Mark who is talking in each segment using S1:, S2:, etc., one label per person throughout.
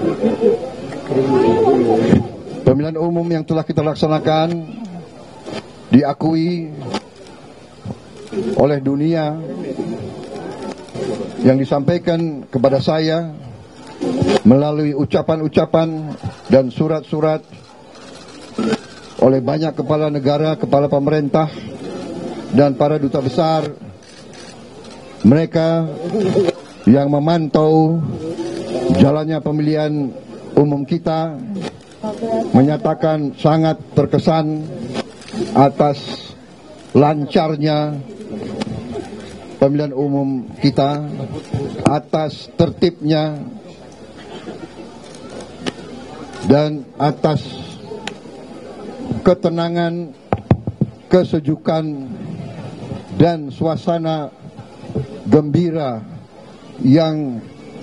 S1: Pemilihan umum yang telah kita laksanakan diakui oleh dunia, yang disampaikan kepada saya melalui ucapan-ucapan dan surat-surat oleh banyak kepala negara, kepala pemerintah, dan para duta besar. Mereka yang memantau jalannya pemilihan umum kita menyatakan sangat terkesan atas lancarnya pemilihan umum kita, atas tertibnya, dan atas ketenangan, kesejukan, dan suasana gembira yang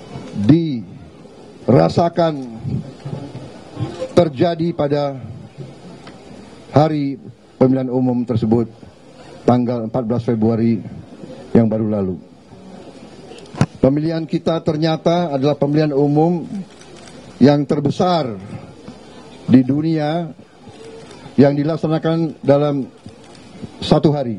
S1: dirasakan terjadi pada hari pemilihan umum tersebut tanggal 14 Februari yang baru lalu. Pemilihan kita ternyata adalah pemilihan umum yang terbesar di dunia yang dilaksanakan dalam satu hari.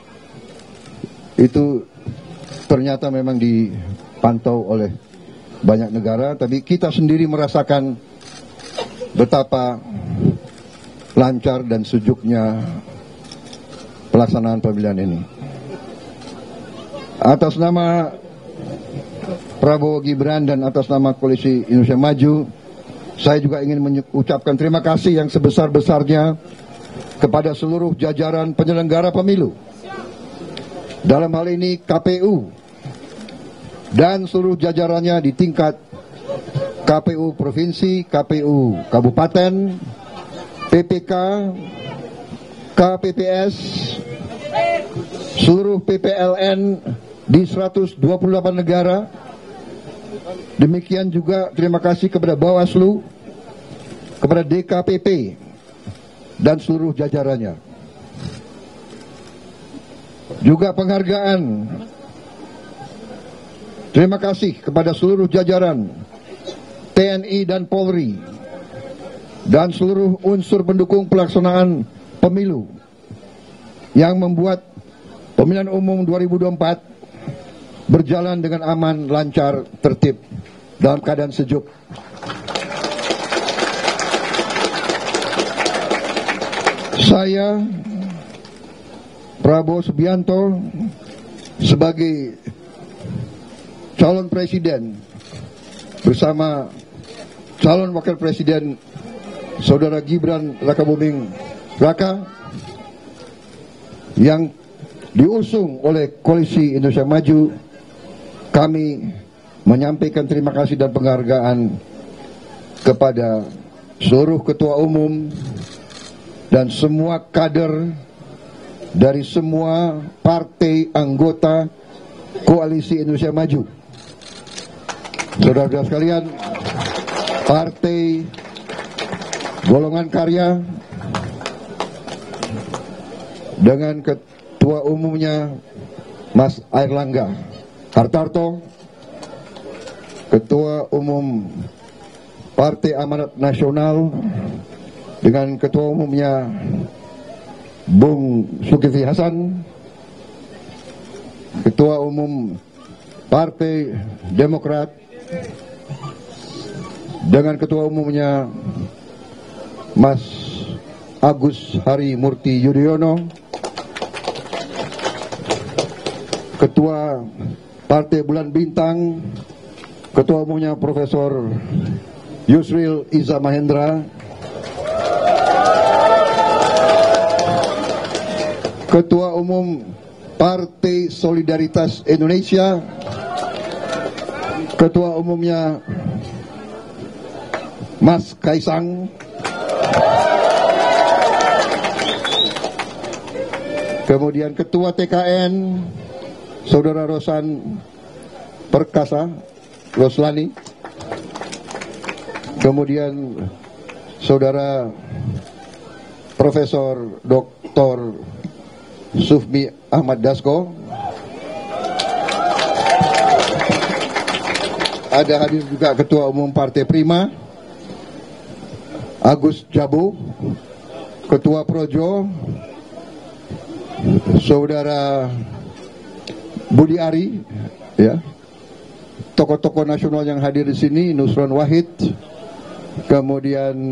S1: Itu ternyata memang dipantau oleh banyak negara, tapi kita sendiri merasakan betapa lancar dan sejuknya pelaksanaan pemilihan ini. Atas nama Prabowo Gibran dan atas nama Koalisi Indonesia Maju, saya juga ingin mengucapkan terima kasih yang sebesar-besarnya kepada seluruh jajaran penyelenggara pemilu. Dalam hal ini KPU dan seluruh jajarannya di tingkat KPU Provinsi, KPU Kabupaten, PPK, KPPS, seluruh PPLN di 128 negara. Demikian juga terima kasih kepada Bawaslu, kepada DKPP, dan seluruh jajarannya. Juga penghargaan, terima kasih kepada seluruh jajaran TNI dan Polri, dan seluruh unsur pendukung pelaksanaan pemilu yang membuat pemilihan umum 2024 berjalan dengan aman, lancar, tertib, dalam keadaan sejuk. Saya, Prabowo Subianto, sebagai calon presiden bersama calon wakil presiden Saudara Gibran Rakabuming Raka yang diusung oleh Koalisi Indonesia Maju, kami menyampaikan terima kasih dan penghargaan kepada seluruh ketua umum dan semua kader dari semua partai anggota Koalisi Indonesia Maju. Saudara-saudara sekalian, Partai Golongan Karya dengan ketua umumnya Mas Airlangga Hartarto, Ketua Umum Partai Amanat Nasional dengan ketua umumnya Bung Zulkifli Hasan, Ketua Umum Partai Demokrat dengan ketua umumnya Mas Agus Harimurti Yudhoyono, Ketua Partai Bulan Bintang, Ketua umumnya Profesor Yusril Iza Mahendra, Ketua Umum Partai Solidaritas Indonesia, Ketua umumnya Mas Kaisang, kemudian Ketua TKN Saudara Rosan Perkasa Roslani, kemudian Saudara Profesor Dr. Sufmi Ahmad Dasko, ada hadir juga Ketua Umum Partai Prima Agus Jabo, Ketua Projo Saudara Budi Ari, ya, tokoh-tokoh nasional yang hadir di sini, Nusron Wahid, kemudian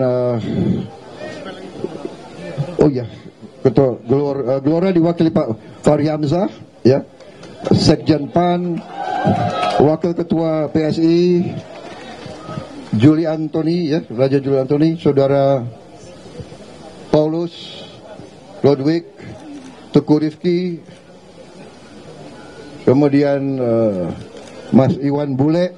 S1: Ketua Gelora diwakili Pak Fahri Hamzah, ya, Sekjen PAN, Wakil Ketua PSI Juli Antoni, ya, Raja Juli Antoni, Saudara Paulus Ludwig, Teguh Rifki, kemudian Mas Iwan Bule,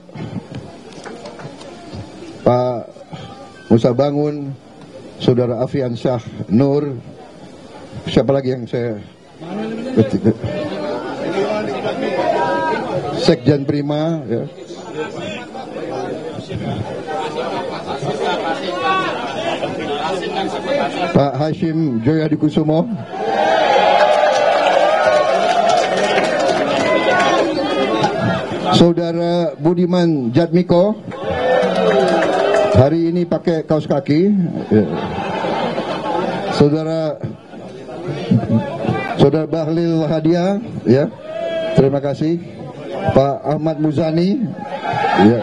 S1: Pak Musa Bangun, Saudara Afian Syah Nur, siapa lagi yang saya Sekjen Prima, ya. Pak Hashim Joyadikusumo, Saudara Budiman Jatmiko, hari ini pakai kaos kaki, ya. Saudara Bahlil Hadiah, ya, terima kasih. Pak Ahmad Muzani, ya.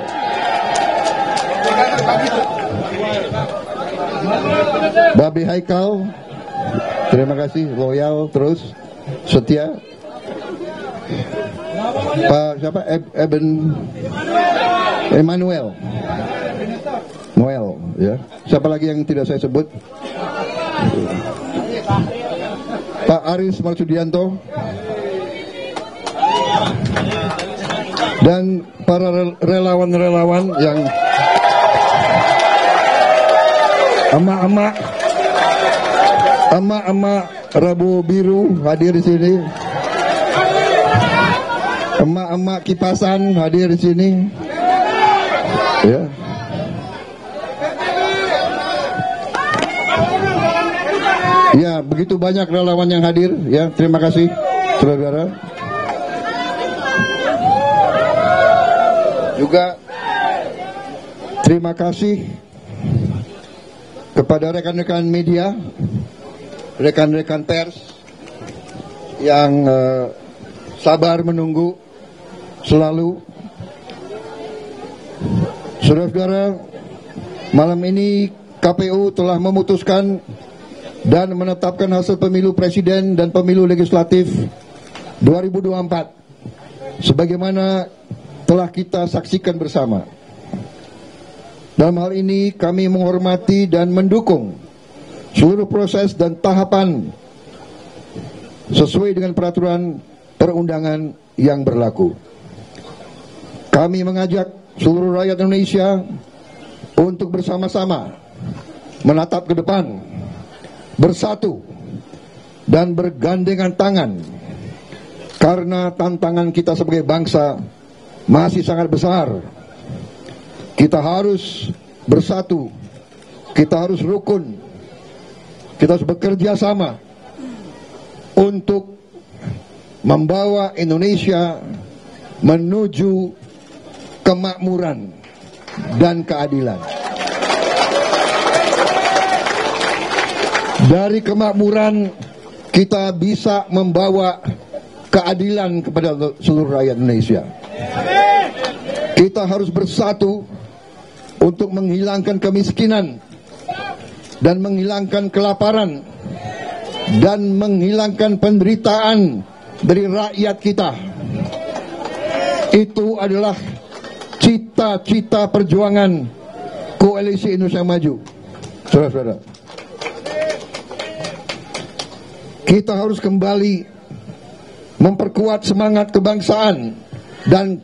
S1: Babi Haikal, terima kasih, loyal terus, setia. Pak siapa? Emmanuel Noel, ya. Siapa lagi yang tidak saya sebut? Pak Aris Marsudianto dan para relawan-relawan yang emak-emak Rabu Biru hadir di sini, emak-emak kipasan hadir di sini, ya. Ya, begitu banyak relawan yang hadir, ya. Terima kasih, saudara. Juga terima kasih kepada rekan-rekan media, rekan-rekan pers yang sabar menunggu selalu. Saudara-saudara, malam ini KPU telah memutuskan dan menetapkan hasil pemilu presiden dan pemilu legislatif 2024 sebagaimana telah kita saksikan bersama. Dalam hal ini kami menghormati dan mendukung seluruh proses dan tahapan sesuai dengan peraturan perundangan yang berlaku. Kami mengajak seluruh rakyat Indonesia untuk bersama-sama menatap ke depan, bersatu dan bergandengan tangan, karena tantangan kita sebagai bangsa masih sangat besar. Kita harus bersatu, kita harus rukun, kita harus bekerja sama untuk membawa Indonesia menuju kemakmuran dan keadilan. Dari kemakmuran kita bisa membawa keadilan kepada seluruh rakyat Indonesia. Kita harus bersatu untuk menghilangkan kemiskinan dan menghilangkan kelaparan dan menghilangkan penderitaan dari rakyat kita. Itu adalah cita-cita perjuangan Koalisi Indonesia Maju. Saudara-saudara, kita harus kembali memperkuat semangat kebangsaan dan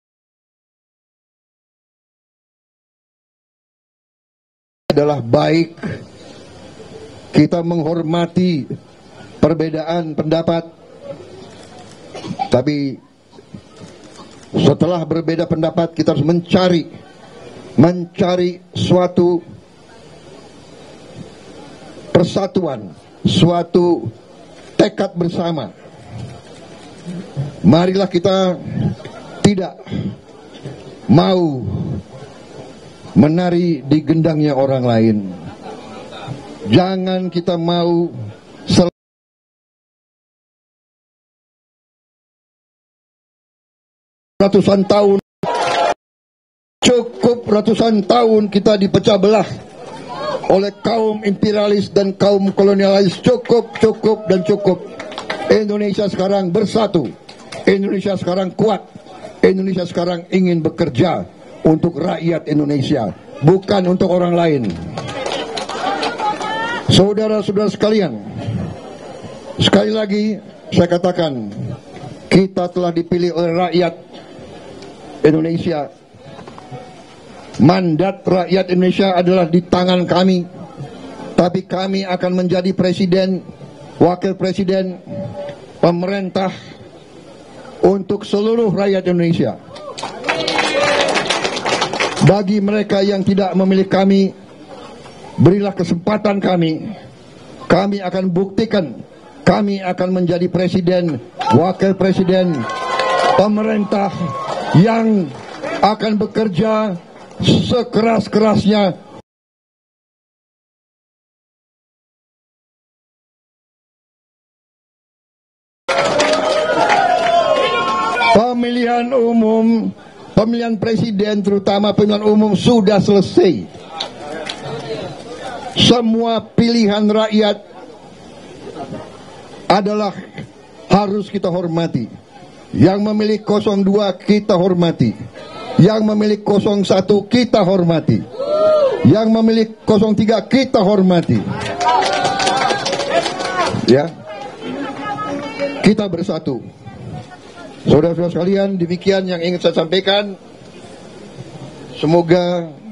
S1: adalah baik kita menghormati perbedaan pendapat, tapi setelah berbeda pendapat kita harus mencari suatu persatuan, suatu tekad bersama. Marilah kita tidak mau menari di gendangnya orang lain. Jangan kita mau ratusan tahun, cukup ratusan tahun kita dipecah belah oleh kaum imperialis dan kaum kolonialis. Cukup dan cukup. Indonesia sekarang bersatu. Indonesia sekarang kuat. Indonesia sekarang ingin bekerja untuk rakyat Indonesia, bukan untuk orang lain. Saudara-saudara sekalian, sekali lagi saya katakan, kita telah dipilih oleh rakyat Indonesia. Mandat rakyat Indonesia adalah di tangan kami. Tapi kami akan menjadi presiden, wakil presiden, pemerintah untuk seluruh rakyat Indonesia. Bagi mereka yang tidak memilih kami, berilah kesempatan kami. Kami akan buktikan, kami akan menjadi presiden, wakil presiden, pemerintah yang akan bekerja sekeras-kerasnya pemilihan umum, pemilihan presiden, terutama pemilihan umum sudah selesai. Semua pilihan rakyat adalah harus kita hormati. Yang memilih 02 kita hormati. Yang memilih 01 kita hormati. Yang memilih 03 kita hormati. Ya. Kita bersatu. Saudara-saudara sekalian, demikian yang ingin saya sampaikan. Semoga